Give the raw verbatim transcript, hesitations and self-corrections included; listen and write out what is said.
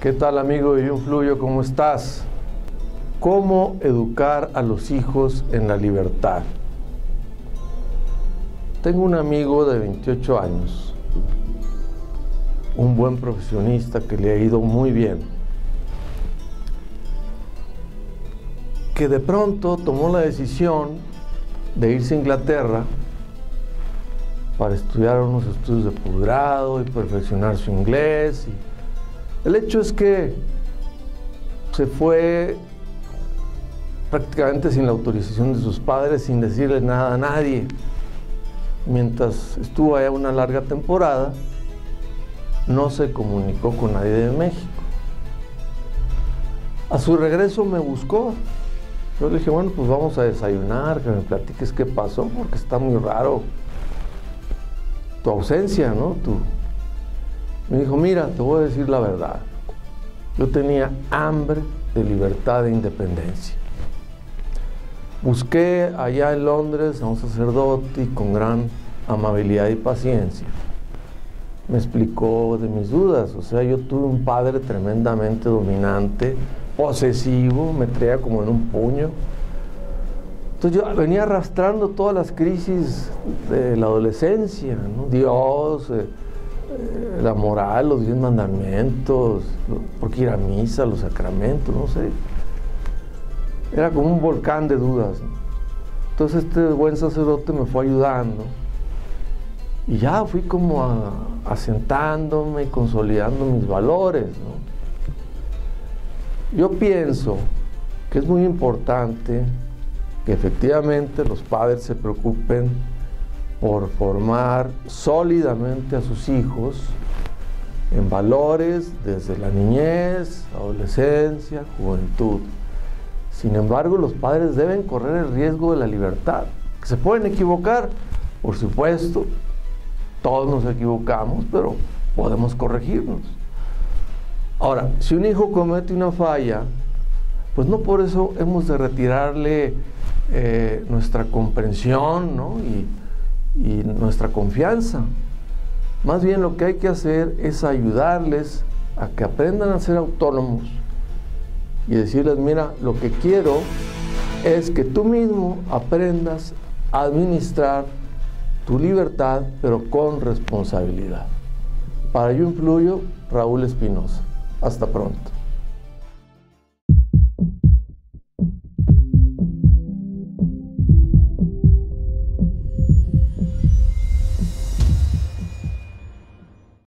¿Qué tal, amigo de Yo Influyo? ¿Cómo estás? ¿Cómo educar a los hijos en la libertad? Tengo un amigo de veintiocho años, un buen profesionista que le ha ido muy bien, que de pronto tomó la decisión de irse a Inglaterra para estudiar unos estudios de posgrado y perfeccionar su inglés. Y el hecho es que se fue prácticamente sin la autorización de sus padres, sin decirle nada a nadie. Mientras estuvo allá una larga temporada, no se comunicó con nadie de México. A su regreso me buscó. Yo le dije, bueno, pues vamos a desayunar, que me platiques qué pasó, porque está muy raro tu ausencia, ¿no? Tu... Me dijo, mira, te voy a decir la verdad. Yo tenía hambre de libertad e independencia. Busqué allá en Londres a un sacerdote y con gran amabilidad y paciencia me explicó de mis dudas. O sea, yo tuve un padre tremendamente dominante, posesivo, me traía como en un puño. Entonces yo venía arrastrando todas las crisis de la adolescencia, ¿no? Dios, eh, eh, la moral, los diez mandamientos, por qué ir a misa, los sacramentos, no sé. Era como un volcán de dudas, ¿no? Entonces este buen sacerdote me fue ayudando y ya fui como a, asentándome y consolidando mis valores, ¿no? Yo pienso que es muy importante que efectivamente los padres se preocupen por formar sólidamente a sus hijos en valores desde la niñez, adolescencia, juventud. Sin embargo, los padres deben correr el riesgo de la libertad. ¿Que se pueden equivocar? Por supuesto, todos nos equivocamos, pero podemos corregirnos. Ahora, si un hijo comete una falla, pues no por eso hemos de retirarle eh, nuestra comprensión, ¿no? y, y nuestra confianza. Más bien lo que hay que hacer es ayudarles a que aprendan a ser autónomos y decirles, mira, lo que quiero es que tú mismo aprendas a administrar tu libertad, pero con responsabilidad. Para Yo Influyo, Raúl Espinosa. Hasta pronto.